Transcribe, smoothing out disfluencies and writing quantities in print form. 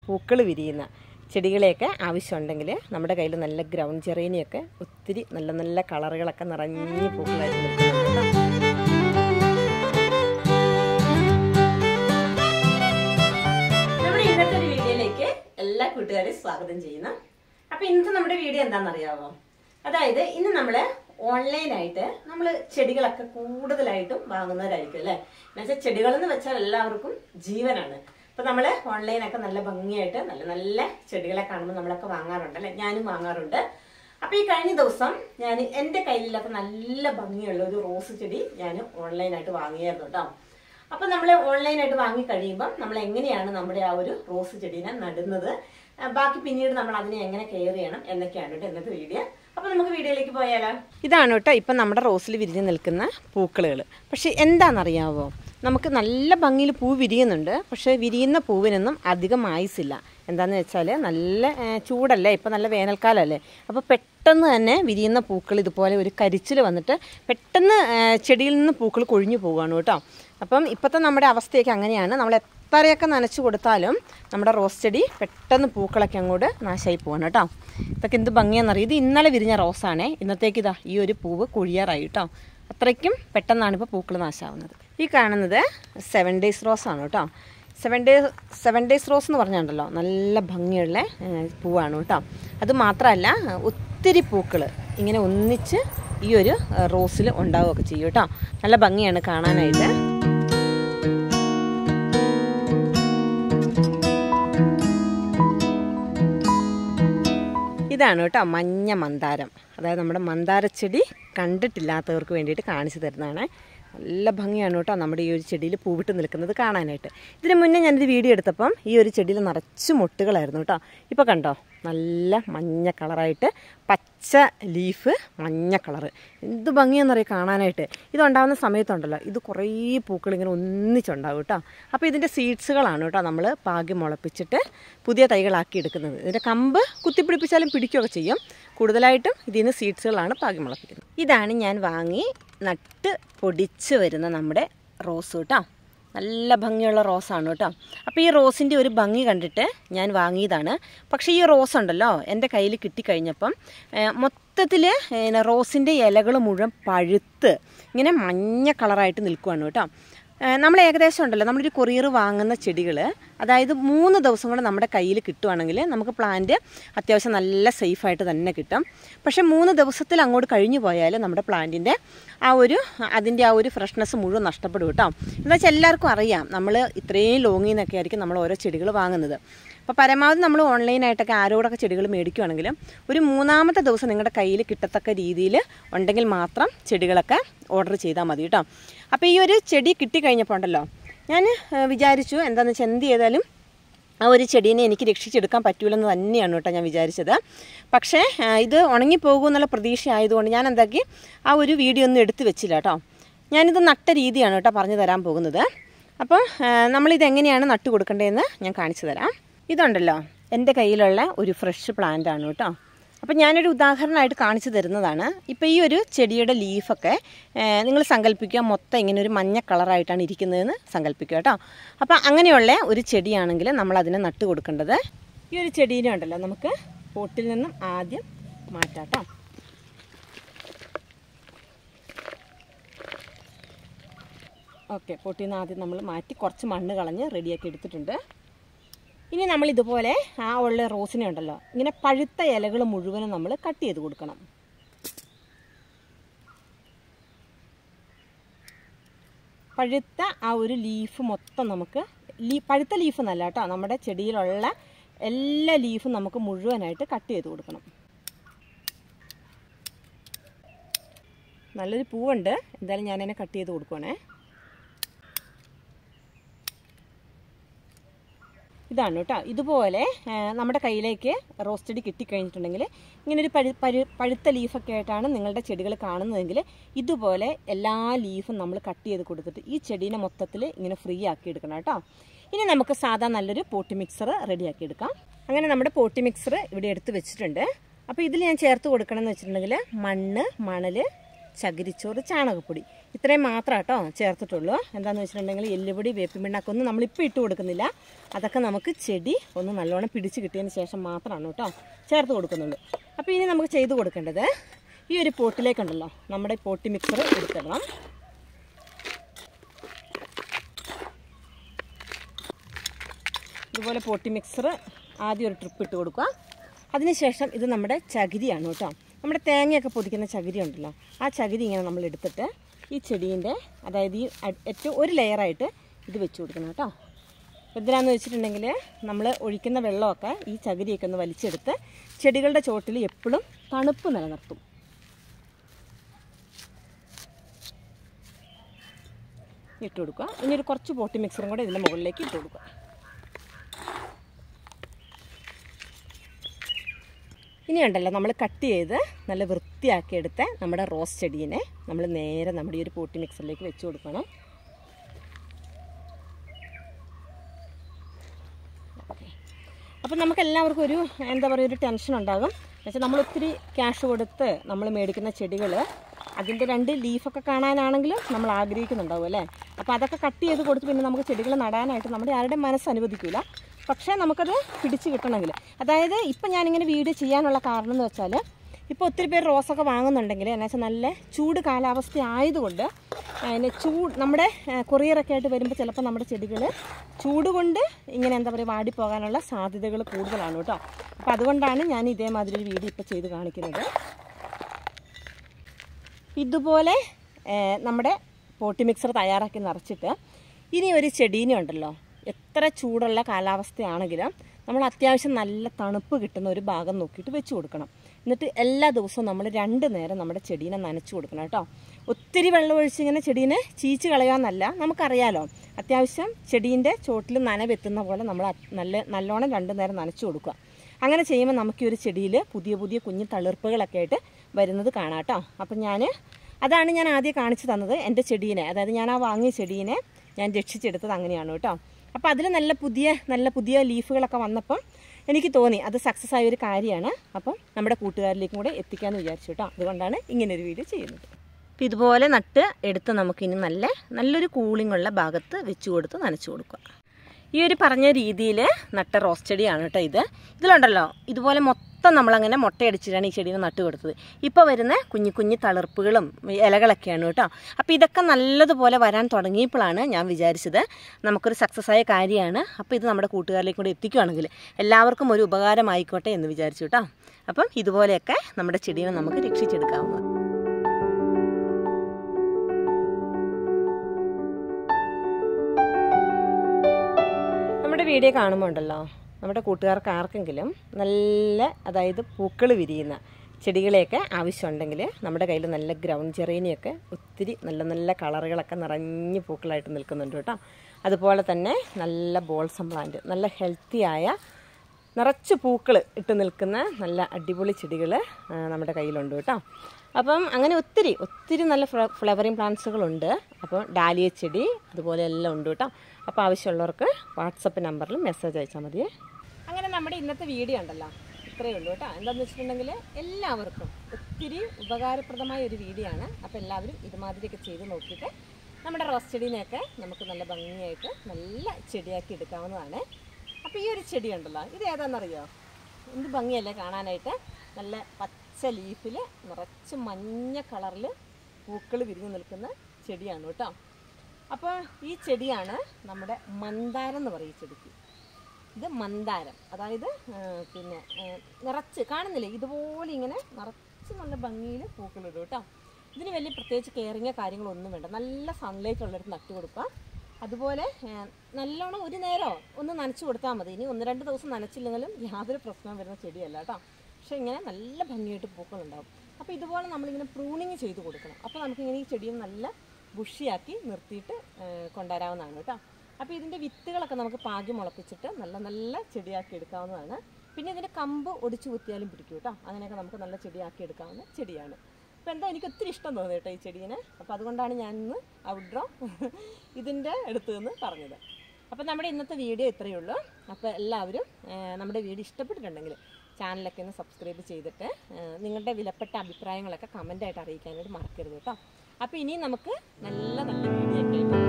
പൂക്കൾ വിരിയുന്ന ചെടികളെയൊക്കെ ആവശ്യമുണ്ടെങ്കിൽ നമ്മുടെ കയ്യിൽ നല്ല ഗ്രൗണ്ട് ജെറേനിയൊക്കെ ഒത്തിരി നല്ല നല്ല കളറുകളൊക്കെ നിറഞ്ഞ് പൂക്കളായിട്ട് നിൽക്കുന്നുണ്ട്. നമ്മുടെ ഇന്നത്തെ ഒരു വീഡിയോയിലേക്ക് എല്ലാ കൂട്ടുകാരെയും സ്വാഗതം ചെയ്യുന്നു. അപ്പൊ ഇന്നത്തെ നമ്മുടെ വീഡിയോ എന്താണെന്നറിയാമോ? അതായത് ഇന്ന് നമ്മള് ഓൺലൈനായിട്ട് നമ്മൾ ചെടികളൊക്കെ കൂടുതലായിട്ടും വാങ്ങുന്നവരായിരിക്കും അല്ലേ. എന്നുവെച്ചാൽ ചെടികൾ എന്ന് വെച്ചാൽ എല്ലാവർക്കും ജീവനാണ്. അപ്പൊ നമ്മള് ഓൺലൈനൊക്കെ നല്ല ഭംഗിയായിട്ട് നല്ല നല്ല ചെടികളെ കാണുമ്പോൾ നമ്മളൊക്കെ വാങ്ങാറുണ്ട് അല്ലെ. ഞാനും വാങ്ങാറുണ്ട്. അപ്പൊ ഈ കഴിഞ്ഞ ദിവസം ഞാൻ എൻ്റെ കയ്യിലൊക്കെ നല്ല ഭംഗിയുള്ള ഒരു റോസ് ചെടി ഞാൻ ഓൺലൈനായിട്ട് വാങ്ങിയായിരുന്നു കേട്ടോ. അപ്പൊ നമ്മൾ ഓൺലൈനായിട്ട് വാങ്ങി കഴിയുമ്പോൾ നമ്മൾ എങ്ങനെയാണ് നമ്മുടെ ആ ഒരു റോസ് ചെടീനെ നടുന്നത്, ബാക്കി പിന്നീട് നമ്മൾ അതിനെ എങ്ങനെ കെയർ ചെയ്യണം എന്നൊക്കെയാണ് കേട്ടോ ഇന്നത്തെ വീഡിയോ. അപ്പൊ നമുക്ക് വീഡിയോയിലേക്ക് പോയാലോ. ഇതാണ് കേട്ടോ ഇപ്പം നമ്മുടെ റോസിൽ വിരിഞ്ഞ് നിൽക്കുന്ന പൂക്കളുകൾ. പക്ഷെ എന്താണെന്നറിയാവോ, നമുക്ക് നല്ല ഭംഗിയിൽ പൂ വിരിയുന്നുണ്ട്. പക്ഷെ വിരിയുന്ന പൂവിനൊന്നും അധികം ആയുസില്ല. എന്താണെന്ന് വെച്ചാൽ നല്ല ചൂടല്ലേ, ഇപ്പം നല്ല വേനൽക്കാലമല്ലേ. അപ്പോൾ പെട്ടെന്ന് തന്നെ വിരിയുന്ന പൂക്കൾ ഇതുപോലെ ഒരു കരിച്ചിൽ വന്നിട്ട് പെട്ടെന്ന് ചെടിയിൽ നിന്ന് പൂക്കൾ കൊഴിഞ്ഞു പോവുകയാണ് കേട്ടോ. അപ്പം ഇപ്പോഴത്തെ നമ്മുടെ അവസ്ഥയൊക്കെ അങ്ങനെയാണ്. നമ്മൾ എത്രയൊക്കെ നനച്ചു കൊടുത്താലും നമ്മുടെ റോസ് ചെടി പെട്ടെന്ന് പൂക്കളൊക്കെ അങ്ങോട്ട് നാശമായി പോവാണ് കേട്ടോ. ഇതൊക്കെ എന്ത് ഭംഗിയാണെന്നറിയാം. ഇത് ഇന്നലെ വിരിഞ്ഞ റോസാണേ. ഇന്നത്തേക്ക് ഇതാ ഈ ഒരു പൂവ് കൊഴിയാറായി കേട്ടോ. അത്രയ്ക്കും പെട്ടെന്നാണ് ഇപ്പോൾ പൂക്കൾ നാശമാവുന്നത്. ഈ കാണുന്നത് 7 ഡേയ്സ് റോസാണ് കേട്ടോ. 7 ഡേയ്സ് റോസ് എന്ന് പറഞ്ഞുണ്ടല്ലോ നല്ല ഭംഗിയുള്ള പൂവാണ് കേട്ടോ. അത് മാത്രമല്ല ഒത്തിരി പൂക്കൾ ഇങ്ങനെ ഒന്നിച്ച് ഈ ഒരു റോസിൽ ഉണ്ടാവുകയൊക്കെ ചെയ്യും കേട്ടോ. നല്ല ഭംഗിയാണ് കാണാനായിട്ട്. ഇതാണ് കേട്ടോ മഞ്ഞ മന്ദാരം. അതായത് നമ്മുടെ മന്ദാരച്ചെടി കണ്ടിട്ടില്ലാത്തവർക്ക് വേണ്ടിയിട്ട് കാണിച്ചു തരുന്നതാണ്. നല്ല ഭംഗിയാണ് കേട്ടോ നമ്മുടെ ഈ ഒരു ചെടിയിൽ പൂവിട്ട് നിൽക്കുന്നത് കാണാനായിട്ട്. ഇതിന് മുന്നേ ഞാനൊരു വീഡിയോ എടുത്തപ്പം ഈ ഒരു ചെടിയിൽ നിറച്ച് മൊട്ടുകളായിരുന്നു കേട്ടോ. ഇപ്പോൾ കണ്ടോ നല്ല മഞ്ഞ കളറായിട്ട് പച്ച ലീഫ് മഞ്ഞ കളറ്. എന്ത് ഭംഗിയാണെന്നറിയാം കാണാനായിട്ട്. ഇതുണ്ടാകുന്ന സമയത്തുണ്ടല്ലോ ഇത് കുറേ പൂക്കൾ ഇങ്ങനെ ഒന്നിച്ചുണ്ടാകും കേട്ടോ. അപ്പോൾ ഇതിൻ്റെ സീഡ്സുകളാണ് കേട്ടോ നമ്മൾ പാകി മുളപ്പിച്ചിട്ട് പുതിയ തൈകളാക്കി എടുക്കുന്നത്. ഇതിൻ്റെ കമ്പ് കുത്തിപ്പിടിപ്പിച്ചാലും പിടിക്കുകയൊക്കെ ചെയ്യും. കൂടുതലായിട്ടും ഇതിൽ നിന്ന് സീഡ്സുകളാണ് പാകി മുളപ്പിക്കുന്നത്. ഇതാണ് ഞാൻ വാങ്ങി നട്ട് പൊടിച്ച് വരുന്ന നമ്മുടെ റോസ് കേട്ടോ. നല്ല ഭംഗിയുള്ള റോസാണ് കേട്ടോ. അപ്പോൾ ഈ റോസിൻ്റെ ഒരു ഭംഗി കണ്ടിട്ട് ഞാൻ വാങ്ങിയതാണ്. പക്ഷേ ഈ റോസ് ഉണ്ടല്ലോ എൻ്റെ കയ്യിൽ കിട്ടിക്കഴിഞ്ഞപ്പം മൊത്തത്തിൽ റോസിൻ്റെ ഇലകൾ മുഴുവൻ പഴുത്ത് ഇങ്ങനെ മഞ്ഞ കളറായിട്ട് നിൽക്കുവാണ് കേട്ടോ. നമ്മൾ ഏകദേശം ഉണ്ടല്ലോ നമ്മളൊരു കൊറിയർ വാങ്ങുന്ന ചെടികൾ, അതായത് 3 ദിവസം കൊണ്ട് നമ്മുടെ കയ്യിൽ കിട്ടുവാണെങ്കിൽ നമുക്ക് പ്ലാന്റ് അത്യാവശ്യം നല്ല സേഫായിട്ട് തന്നെ കിട്ടും. പക്ഷേ 3 ദിവസത്തിൽ അങ്ങോട്ട് കഴിഞ്ഞു പോയാൽ നമ്മുടെ പ്ലാന്റിൻ്റെ അതിൻ്റെ ആ ഒരു ഫ്രഷ്നെസ് മുഴുവൻ നഷ്ടപ്പെടും കേട്ടോ. എന്താ വെച്ചാൽ എല്ലാവർക്കും അറിയാം നമ്മൾ ഇത്രയും ലോങ്ങിൽ നിന്നൊക്കെ ആയിരിക്കും നമ്മൾ ഓരോ ചെടികൾ വാങ്ങുന്നത്. അപ്പോൾ പരമാവധി നമ്മൾ ഓൺലൈനായിട്ടൊക്കെ ആരോടൊക്കെ ചെടികൾ മേടിക്കുകയാണെങ്കിലും ഒരു 3ാമത്തെ ദിവസം നിങ്ങളുടെ കയ്യിൽ കിട്ടത്തക്ക രീതിയിൽ ഉണ്ടെങ്കിൽ മാത്രം ചെടികളൊക്കെ ഓർഡർ ചെയ്താൽ മതി കേട്ടോ. അപ്പോൾ ഈ ഒരു ചെടി കിട്ടിക്കഴിഞ്ഞപ്പോൾ ഉണ്ടല്ലോ ഞാൻ വിചാരിച്ചു എന്താണെന്ന് വെച്ചാൽ എന്ത് ചെയ്താലും ആ ഒരു ചെടീനെ എനിക്ക് രക്ഷിച്ചെടുക്കാൻ പറ്റൂലെന്ന് തന്നെയാണ് കേട്ടോ ഞാൻ വിചാരിച്ചത്. പക്ഷേ ഇത് ഉണങ്ങിപ്പോകുമെന്നുള്ള പ്രതീക്ഷ ആയതുകൊണ്ട് ഞാൻ എന്താക്കി ആ ഒരു വീഡിയോ ഒന്നും എടുത്ത് വെച്ചില്ല കേട്ടോ. ഞാനിത് നട്ട രീതിയാണ് കേട്ടോ പറഞ്ഞു തരാൻ പോകുന്നത്. അപ്പോൾ നമ്മളിതെങ്ങനെയാണ് നട്ട് കൊടുക്കേണ്ടതെന്ന് ഞാൻ കാണിച്ചു തരാം. ഇതുണ്ടല്ലോ എൻ്റെ കയ്യിലുള്ള ഒരു ഫ്രഷ് പ്ലാന്റ് ആണ് കേട്ടോ. അപ്പം ഞാനൊരു ഉദാഹരണമായിട്ട് കാണിച്ചു തരുന്നതാണ്. ഇപ്പോൾ ഈ ഒരു ചെടിയുടെ ലീഫൊക്കെ നിങ്ങൾ സങ്കല്പിക്കുക മൊത്തം ഇങ്ങനെ ഒരു മഞ്ഞ കളറായിട്ടാണ് ഇരിക്കുന്നതെന്ന് സങ്കല്പിക്കുക കേട്ടോ. അപ്പോൾ അങ്ങനെയുള്ള ഒരു ചെടിയാണെങ്കിൽ നമ്മളതിനെ നട്ട് കൊടുക്കേണ്ടത് ഈ ഒരു ചെടീനെ ഉണ്ടല്ലോ നമുക്ക് പോട്ടിൽ നിന്നും ആദ്യം മാറ്റാം കേട്ടോ. ഓക്കെ, പോട്ടിൽ നിന്ന് ആദ്യം നമ്മൾ മാറ്റി കുറച്ച് മണ്ണ് കളഞ്ഞ് റെഡിയാക്കി എടുത്തിട്ടുണ്ട്. ഇനി നമ്മൾ ഇതുപോലെ ആ ഉള്ള റോസിനെ ഉണ്ടല്ലോ ഇങ്ങനെ പഴുത്ത ഇലകൾ മുഴുവനും നമ്മൾ കട്ട് ചെയ്ത് കൊടുക്കണം. പഴുത്ത ആ ഒരു ലീഫ് മൊത്തം നമുക്ക് പഴുത്ത ലീഫ് എന്നല്ല കേട്ടോ, നമ്മുടെ ചെടിയിലുള്ള എല്ലാ ലീഫും നമുക്ക് മുഴുവനായിട്ട് കട്ട് ചെയ്ത് കൊടുക്കണം. നല്ലൊരു പൂവുണ്ട്, എന്തായാലും ഞാനതിനെ കട്ട് ചെയ്ത് കൊടുക്കുവാണേ. ഇതാണ് കേട്ടോ. ഇതുപോലെ നമ്മുടെ കയ്യിലേക്ക് റോസ് ചെടി കിട്ടിക്കഴിഞ്ഞിട്ടുണ്ടെങ്കിൽ ഇങ്ങനൊരു പഴുത്ത ലീഫൊക്കെ ആയിട്ടാണ് നിങ്ങളുടെ ചെടികൾ കാണുന്നതെങ്കിൽ ഇതുപോലെ എല്ലാ ലീഫും നമ്മൾ കട്ട് ചെയ്ത് കൊടുത്തിട്ട് ഈ ചെടീനെ മൊത്തത്തിൽ ഇങ്ങനെ ഫ്രീ ആക്കി എടുക്കണം കേട്ടോ. ഇനി നമുക്ക് സാധാ നല്ലൊരു പോട്ടി മിക്സർ റെഡിയാക്കി എടുക്കാം. അങ്ങനെ നമ്മുടെ പോട്ടി മിക്സർ ഇവിടെ എടുത്ത് വെച്ചിട്ടുണ്ട്. അപ്പോൾ ഇതിൽ ഞാൻ ചേർത്ത് കൊടുക്കണം എന്ന് വെച്ചിട്ടുണ്ടെങ്കിൽ മണ്ണ്, മണൽ, ചകിരിച്ചോറ്, ചാണകപ്പൊടി ഇത്രയും മാത്രം കേട്ടോ ചേർത്തിട്ടുള്ളൂ. എന്താണെന്ന് വെച്ചിട്ടുണ്ടെങ്കിൽ എല്ലുപൊടി വേപ്പിൻ പിണ്ണാക്കൊന്നും നമ്മളിപ്പോൾ ഇട്ട് കൊടുക്കുന്നില്ല. അതൊക്കെ നമുക്ക് ചെടി ഒന്ന് നല്ലോണം പിടിച്ച് കിട്ടിയതിന് ശേഷം മാത്രമാണ് കേട്ടോ ചേർത്ത് കൊടുക്കുന്നുള്ളൂ. അപ്പോൾ ഇനി നമുക്ക് ചെയ്ത് കൊടുക്കേണ്ടത് ഈ ഒരു പോട്ടിലേക്കുണ്ടല്ലോ നമ്മുടെ പോട്ടി മിക്സർ എടുത്തിടണം. ഇതുപോലെ പോട്ടി മിക്സർ ആദ്യം ഒരു ട്രിപ്പ് ഇട്ട് കൊടുക്കുക. അതിനുശേഷം ഇത് നമ്മുടെ ചകിരിയാണ് കേട്ടോ. നമ്മുടെ തേങ്ങയൊക്കെ പൊതിക്കുന്ന ചകിരി ഉണ്ടല്ലോ, ആ ചകിരി ഇങ്ങനെ നമ്മൾ എടുത്തിട്ട് ഈ ചെടീൻ്റെ അതായത് ഈ ഏറ്റവും ഒരു ലെയറായിട്ട് ഇത് വെച്ച് കൊടുക്കണം കേട്ടോ. എന്തിനാന്ന് വെച്ചിട്ടുണ്ടെങ്കിൽ നമ്മൾ ഒഴിക്കുന്ന വെള്ളമൊക്കെ ഈ ചകിരിയൊക്കെ ഒന്ന് വലിച്ചെടുത്ത് ചെടികളുടെ ചോട്ടിൽ എപ്പോഴും തണുപ്പ് നിലനിർത്തും. ഇട്ട് കൊടുക്കുക. ഇനി ഒരു കുറച്ച് പോട്ടി മിക്സറും കൂടെ ഇതിൻ്റെ മുകളിലേക്ക് ഇട്ട് കൊടുക്കുക. ഇനി ഉണ്ടല്ലോ നമ്മൾ കട്ട് ചെയ്ത് നല്ല വൃത്തിയാക്കി എടുത്ത നമ്മുടെ റോസ് ചെടീനെ നമ്മൾ നേരെ നമ്മുടെ ഈ ഒരു പോട്ടി മിക്സറിലേക്ക് വെച്ച് കൊടുക്കണം. അപ്പം നമുക്ക് എല്ലാവർക്കും ഒരു എന്താ പറയുക ഒരു ടെൻഷൻ ഉണ്ടാകും. എന്നുവെച്ചാൽ നമ്മൾ ഒത്തിരി ക്യാഷ് കൊടുത്ത് നമ്മൾ മേടിക്കുന്ന ചെടികൾ അതിൻ്റെ 2 ലീഫൊക്കെ കാണാനാണെങ്കിലും നമ്മൾ ആഗ്രഹിക്കുന്നുണ്ടാവും അല്ലേ. അപ്പോൾ അതൊക്കെ കട്ട് ചെയ്ത് കൊടുത്ത് പിന്നെ നമുക്ക് ചെടികൾ നടാനായിട്ട് നമ്മുടെ ആരുടെയും മനസ്സ് അനുവദിക്കില്ല. പക്ഷേ നമുക്കത് പിടിച്ച് കിട്ടണമെങ്കിൽ, അതായത് ഇപ്പം ഞാനിങ്ങനെ വീഡിയോ ചെയ്യാനുള്ള കാരണം എന്ന് വെച്ചാൽ ഇപ്പോൾ ഒത്തിരി പേര് റോസൊക്കെ വാങ്ങുന്നുണ്ടെങ്കിൽ എന്നു വെച്ചാൽ നല്ല ചൂട് കാലാവസ്ഥ ആയതുകൊണ്ട് അതിന് നമ്മുടെ കൊറിയറൊക്കെ ആയിട്ട് വരുമ്പോൾ ചിലപ്പോൾ നമ്മുടെ ചെടികൾ ചൂട് കൊണ്ട് ഇങ്ങനെ എന്താ പറയുക വാടിപ്പോകാനുള്ള സാധ്യതകൾ കൂടുതലാണ് കേട്ടോ. അപ്പോൾ അതുകൊണ്ടാണ് ഞാൻ ഇതേമാതിരി ഒരു വീഡിയോ ഇപ്പോൾ ചെയ്ത് കാണിക്കുന്നത്. ഇതുപോലെ നമ്മുടെ പോട്ടി മിക്സർ തയ്യാറാക്കി നിറച്ചിട്ട് ഇനി ഒരു ചെടീനെ ഉണ്ടല്ലോ എത്ര ചൂടുള്ള കാലാവസ്ഥയാണെങ്കിലും നമ്മൾ അത്യാവശ്യം നല്ല തണുപ്പ് കിട്ടുന്ന ഒരു ഭാഗം നോക്കിയിട്ട് വെച്ച് കൊടുക്കണം. എന്നിട്ട് എല്ലാ ദിവസവും നമ്മൾ 2 നേരം നമ്മുടെ ചെടീനെ നനച്ചു കൊടുക്കണം കേട്ടോ. ഒത്തിരി വെള്ളം ഒഴിച്ചിങ്ങനെ ചെടീനെ ചീച്ച് കളയാമെന്നല്ല, നമുക്കറിയാലോ അത്യാവശ്യം ചെടീൻ്റെ ചോട്ടിൽ നനവെത്തുന്ന പോലെ നമ്മൾ നല്ലോണം 2 നേരം നനച്ചു കൊടുക്കുക. അങ്ങനെ ചെയ്യുമ്പോൾ നമുക്ക് ഈ ഒരു ചെടിയിൽ പുതിയ പുതിയ കുഞ്ഞു തളിർപ്പുകളൊക്കെ ആയിട്ട് വരുന്നത് കാണാം കേട്ടോ. അപ്പം അതാണ് ഞാൻ ആദ്യം കാണിച്ചു തന്നത് എൻ്റെ ചെടീനെ, അതായത് ഞാൻ ആ വാങ്ങിയ ചെടീനെ ഞാൻ രക്ഷിച്ചെടുത്തത് അങ്ങനെയാണ് കേട്ടോ. അപ്പോൾ അതിൽ നല്ല പുതിയ ലീഫുകളൊക്കെ വന്നപ്പം എനിക്ക് തോന്നി അത് സക്സസ് ആയ ഒരു കാര്യമാണ്. അപ്പം നമ്മുടെ കൂട്ടുകാരിലേക്കും കൂടെ എത്തിക്കാമെന്ന് വിചാരിച്ചു കേട്ടോ. അതുകൊണ്ടാണ് ഇങ്ങനൊരു വീഡിയോ ചെയ്യുന്നത്. അപ്പോൾ ഇതുപോലെ നട്ട് എടുത്ത് നമുക്കിനി നല്ലൊരു കൂളിംഗ് ഉള്ള ഭാഗത്ത് വെച്ച് കൊടുത്ത് നനച്ചു കൊടുക്കുക. ഈ ഒരു പറഞ്ഞ രീതിയിൽ നട്ട റോസ് ചെടിയാണ് കേട്ടോ ഇതിലുണ്ടല്ലോ ഇതുപോലെ മൊത്തം നമ്മളങ്ങനെ മുട്ടയടിച്ചിട്ടാണ് ഈ ചെടീനെ നട്ട് കൊടുത്തത്. ഇപ്പോൾ വരുന്ന കുഞ്ഞു തളിർപ്പുകളും ഇലകളൊക്കെയാണ് കേട്ടോ. അപ്പോൾ ഇതൊക്കെ നല്ലതുപോലെ വരാൻ തുടങ്ങിയപ്പോഴാണ് ഞാൻ വിചാരിച്ചത് നമുക്കൊരു സക്സസ് ആയ കാര്യമാണ്. അപ്പോൾ ഇത് നമ്മുടെ കൂട്ടുകാരിലേക്ക് കൂടെ എത്തിക്കുകയാണെങ്കിൽ എല്ലാവർക്കും ഒരു ഉപകാരമായിക്കോട്ടെ എന്ന് വിചാരിച്ചു കേട്ടോ. അപ്പം ഇതുപോലെയൊക്കെ നമ്മുടെ ചെടീനെ നമുക്ക് രക്ഷിച്ചെടുക്കാവുന്നതാണ്. വീഡിയോ കാണുമ്പോൾ ഉണ്ടല്ലോ നമ്മുടെ കൂട്ടുകാർക്ക് ആർക്കെങ്കിലും അതായത് പൂക്കൾ വിരിയുന്ന ചെടികളെയൊക്കെ ആവശ്യമുണ്ടെങ്കിൽ നമ്മുടെ കയ്യിൽ നല്ല ഗ്രൗണ്ട് ജെറേനിയൊക്കെ ഒത്തിരി നല്ല കളറുകളൊക്കെ നിറഞ്ഞ് പൂക്കളായിട്ട് നിൽക്കുന്നുണ്ട് കേട്ടോ. അതുപോലെ തന്നെ നല്ല ബോൾസം പ്ലാന്റ്, നല്ല ഹെൽത്തിയായ നിറച്ച് പൂക്കൾ ഇട്ട് നിൽക്കുന്ന നല്ല അടിപൊളി ചെടികൾ നമ്മുടെ കയ്യിലുണ്ട് കേട്ടോ. അപ്പം അങ്ങനെ ഒത്തിരി നല്ല ഫ്ലവറിങ് പ്ലാന്റ്സുകളുണ്ട്. അപ്പോൾ ഡാലിയ ചെടി അതുപോലെ എല്ലാം ഉണ്ട് കേട്ടോ. അപ്പോൾ ആവശ്യമുള്ളവർക്ക് വാട്സപ്പ് നമ്പറിൽ മെസ്സേജ് അയച്ചാൽ മതിയേ. അങ്ങനെ നമ്മുടെ ഇന്നത്തെ വീഡിയോ ഉണ്ടല്ലോ ഇത്രയേ ഉള്ളൂ കേട്ടോ. എന്താണെന്ന് വെച്ചിട്ടുണ്ടെങ്കിൽ എല്ലാവർക്കും ഒത്തിരി ഉപകാരപ്രദമായ ഒരു വീഡിയോ ആണ്. അപ്പോൾ എല്ലാവരും ഇതുമാതിരിയൊക്കെ ചെയ്ത് നോക്കിയിട്ട് നമ്മുടെ റോസ് ചെടീനെയൊക്കെ നമുക്ക് നല്ല ഭംഗിയായിട്ട് നല്ല ചെടിയാക്കി എടുക്കാവുന്നതാണ്. അപ്പോൾ ഈ ഒരു ചെടി ഉണ്ടല്ലോ ഇത് ഏതാണെന്നറിയോ? എന്ത് ഭംഗിയല്ലേ കാണാനായിട്ട്. നല്ല പച്ച ലീഫിൽ നിറച്ച് മഞ്ഞ കളറിൽ പൂക്കൾ വിരിഞ്ഞ് നിൽക്കുന്ന ചെടിയാണ് കേട്ടോ. അപ്പോൾ ഈ ചെടിയാണ് നമ്മുടെ മന്ദാരം എന്ന് പറയും ചെടിക്ക്. ഇത് മന്ദാരം, അതായത് പിന്നെ നിറച്ച് കാണുന്നില്ലേ ഇതുപോലെ ഇങ്ങനെ നിറച്ച് നല്ല ഭംഗിയിൽ പൂക്കളിടും കേട്ടോ. ഇതിന് വലിയ പ്രത്യേകിച്ച് കെയറിങ്ങോ കാര്യങ്ങളൊന്നും വേണ്ട. നല്ല സൺലൈറ്റ് ഉള്ളിടത്ത് നട്ടു കൊടുക്കുക. അതുപോലെ നല്ലോണം ഒരു നേരം ഒന്ന് നനച്ച് കൊടുത്താൽ മതി. ഇനി 1-2 ദിവസം നനച്ചില്ലെങ്കിലും യാതൊരു പ്രശ്നവും വരുന്ന ചെടിയല്ല കേട്ടോ. പക്ഷേ ഇങ്ങനെ നല്ല ഭംഗിയായിട്ട് പൂക്കളുണ്ടാവും. അപ്പോൾ ഇതുപോലെ നമ്മളിങ്ങനെ പ്രൂണിങ് ചെയ്ത് കൊടുക്കണം. അപ്പോൾ നമുക്കിങ്ങനെ ഈ ചെടിയും നല്ല ബുഷിയാക്കി നിർത്തിയിട്ട് കൊണ്ടുവരാവുന്നതാണ് കേട്ടോ. അപ്പോൾ ഇതിൻ്റെ വിത്തുകളൊക്കെ നമുക്ക് പാകി മുളപ്പിച്ചിട്ട് നല്ല ചെടിയാക്കി എടുക്കാവുന്നതാണ്. പിന്നെ ഇതിൻ്റെ കമ്പ് ഒടിച്ചു കുത്തിയാലും പിടിക്കും കേട്ടോ. അങ്ങനെയൊക്കെ നമുക്ക് നല്ല ചെടിയാക്കി എടുക്കാവുന്ന ചെടിയാണ്. അപ്പോൾ എന്താ എനിക്ക് ഒത്തിരി ഇഷ്ടം തോന്നി കേട്ടോ ഈ ചെടീനെ. അപ്പോൾ അതുകൊണ്ടാണ് ഞാൻ ഇന്ന് ഔട്ട്ഡോർ ഇതിൻ്റെ അടുത്ത് നിന്ന് പറഞ്ഞത്. അപ്പോൾ നമ്മുടെ ഇന്നത്തെ വീഡിയോ ഇത്രയേ ഉള്ളൂ. അപ്പോൾ എല്ലാവരും നമ്മുടെ വീഡിയോ ഇഷ്ടപ്പെട്ടിട്ടുണ്ടെങ്കിൽ ചാനലൊക്കെ ഒന്ന് സബ്സ്ക്രൈബ് ചെയ്തിട്ട് നിങ്ങളുടെ വിലപ്പെട്ട അഭിപ്രായങ്ങളൊക്കെ കമൻ്റായിട്ട് അറിയിക്കാനായിട്ട് മറക്കരുത് കേട്ടോ. അപ്പോൾ ഇനി നമുക്ക് നല്ല നല്ല വീഡിയോ ഒക്കെ ആയിട്ട്